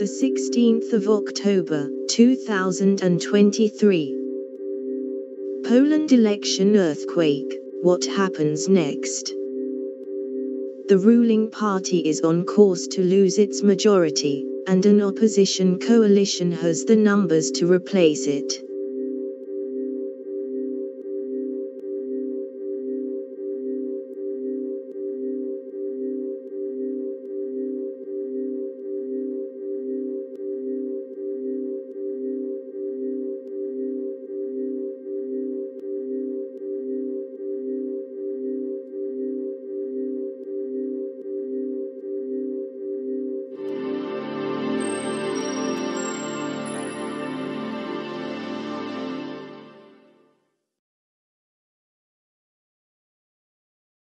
the 16th of October, 2023. Poland election earthquake, what happens next? The ruling party is on course to lose its majority, and an opposition coalition has the numbers to replace it.